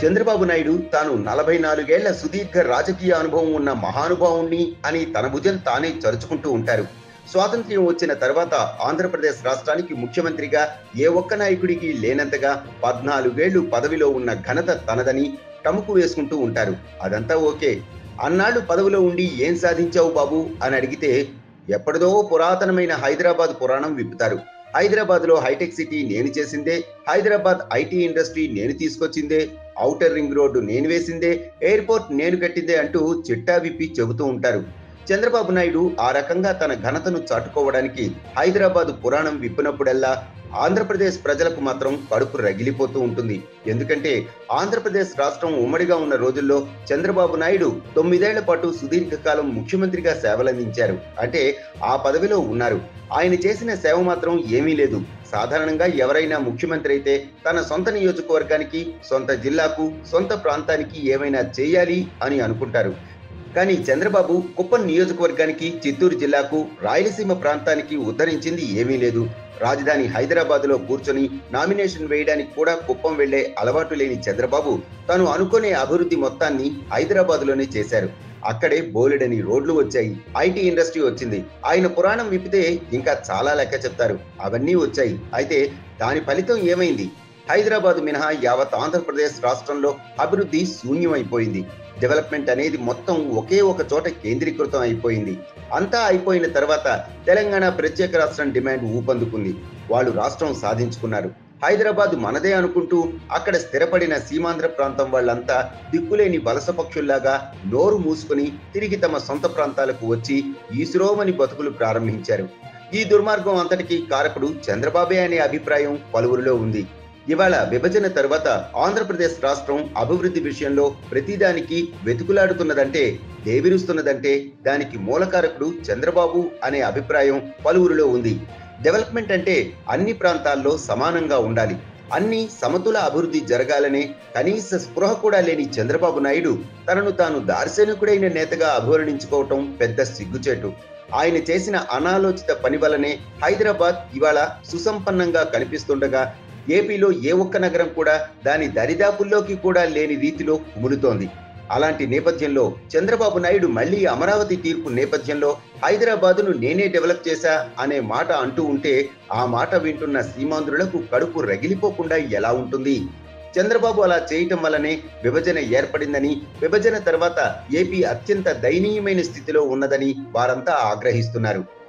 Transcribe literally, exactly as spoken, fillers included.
చంద్రబాబు నాయుడు తాను నలభై నాలుగేళ్ల సుదీర్ఘ రాజకీయ అనుభవం ఉన్న మహానుభావుణ్ణి అని తన భుజం తానే చరుచుకుంటూ ఉంటారు. స్వాతంత్ర్యం వచ్చిన తర్వాత ఆంధ్రప్రదేశ్ రాష్ట్రానికి ముఖ్యమంత్రిగా ఏ ఒక్క నాయకుడికి లేనంతగా పద్నాలుగేళ్లు పదవిలో ఉన్న ఘనత తనదని టముకు వేసుకుంటూ ఉంటారు. అదంతా ఓకే. అన్నాళ్లు పదవిలో ఉండి ఏం సాధించావు బాబు అని అడిగితే ఎప్పటిదో పురాతనమైన హైదరాబాద్ పురాణం విప్పుతారు. హైదరాబాద్ లో హైటెక్ సిటీ నేను చేసిందే, హైదరాబాద్ ఐటీ ఇండస్ట్రీ నేను తీసుకొచ్చిందే, ఔటర్ రింగ్ రోడ్డు నేను వేసిందే, ఎయిర్పోర్ట్ నేను కట్టిందే అంటూ చిట్టా విప్పి చెబుతూ ఉంటారు. చంద్రబాబు నాయుడు ఆ రకంగా తన ఘనతను చాటుకోవడానికి హైదరాబాద్ పురాణం విప్పినప్పుడల్లా ఆంధ్రప్రదేశ్ ప్రజలకు మాత్రం కడుపు రగిలిపోతూ ఉంటుంది. ఎందుకంటే ఆంధ్రప్రదేశ్ రాష్ట్రం ఉమ్మడిగా ఉన్న రోజుల్లో చంద్రబాబు నాయుడు తొమ్మిదేళ్ల పాటు సుదీర్ఘకాలం ముఖ్యమంత్రిగా సేవలందించారు. అంటే ఆ పదవిలో ఉన్నారు. ఆయన చేసిన సేవ మాత్రం ఏమీ లేదు. సాధారణంగా ఎవరైనా ముఖ్యమంత్రి అయితే తన సొంత నియోజకవర్గానికి, సొంత జిల్లాకు, సొంత ప్రాంతానికి ఏమైనా చేయాలి అని అనుకుంటారు. కానీ చంద్రబాబు కుప్పం నియోజకవర్గానికి, చిత్తూరు జిల్లాకు, రాయలసీమ ప్రాంతానికి ఉద్ధరించింది ఏమీ లేదు. రాజధాని హైదరాబాద్ లో కూర్చొని నామినేషన్ వేయడానికి కూడా కుప్పం వెళ్లే అలవాటు లేని చంద్రబాబు తను అనుకునే అభివృద్ధి మొత్తాన్ని హైదరాబాద్ లోనే చేశారు. అక్కడే బోలెడని రోడ్లు వచ్చాయి, ఐటీ ఇండస్ట్రీ వచ్చింది. ఆయన పురాణం విప్పితే ఇంకా చాలా లెక్క చెప్తారు. అవన్నీ వచ్చాయి. అయితే దాని ఫలితం ఏమైంది? హైదరాబాద్ మినహా యావత్ ఆంధ్రప్రదేశ్ రాష్ట్రంలో అభివృద్ధి శూన్యమైపోయింది. డెవలప్మెంట్ అనేది మొత్తం ఒకే ఒక చోట కేంద్రీకృతం అయిపోయింది. అంతా అయిపోయిన తర్వాత తెలంగాణ ప్రత్యేక రాష్ట్రం డిమాండ్ ఊపందుకుంది. వాళ్ళు రాష్ట్రం సాధించుకున్నారు. హైదరాబాద్ మనదే అనుకుంటూ అక్కడ స్థిరపడిన సీమాంధ్ర ప్రాంతం వాళ్ళంతా దిక్కులేని వలస పక్షుల్లాగా నోరు మూసుకుని తిరిగి తమ సొంత ప్రాంతాలకు వచ్చి ఈశ్రోమని బతుకులు ప్రారంభించారు. ఈ దుర్మార్గం అంతటికీ కారకుడు చంద్రబాబే అనే అభిప్రాయం పలువురిలో ఉంది. ఇవాళ విభజన తర్వాత ఆంధ్రప్రదేశ్ రాష్ట్రం అభివృద్ధి విషయంలో ప్రతిదానికి వెతుకులాడుతున్నదంటే, దేవిరుస్తున్నదంటే దానికి మూలకారకుడు చంద్రబాబు అనే అభిప్రాయం పలువురిలో ఉంది. డెవలప్మెంట్ అంటే అన్ని ప్రాంతాల్లో సమానంగా ఉండాలి, అన్ని సమతుల అభివృద్ధి జరగాలనే కనీస స్పృహ కూడా లేని చంద్రబాబు నాయుడు తనను తాను దార్శనికుడైన నేతగా అభివర్ణించుకోవటం పెద్ద సిగ్గుచేటు. ఆయన చేసిన అనాలోచిత పని వల్లనే హైదరాబాద్ ఇవాళ సుసంపన్నంగా కనిపిస్తుండగా ఏపీలో ఏ ఒక్క నగరం కూడా దాని దరిదాపుల్లోకి కూడా లేని రీతిలో కుములుతోంది. అలాంటి నేపథ్యంలో చంద్రబాబు నాయుడు మళ్లీ అమరావతి తీర్పు నేపథ్యంలో హైదరాబాదును నేనే డెవలప్ చేశా అనే మాట అంటూ ఉంటే ఆ మాట వింటున్న సీమాంధ్రులకు కడుపు రగిలిపోకుండా ఎలా ఉంటుంది? చంద్రబాబు అలా చేయటం వల్లనే విభజన ఏర్పడిందని, విభజన తర్వాత ఏపీ అత్యంత దయనీయమైన స్థితిలో ఉన్నదని వారంతా ఆగ్రహిస్తున్నారు.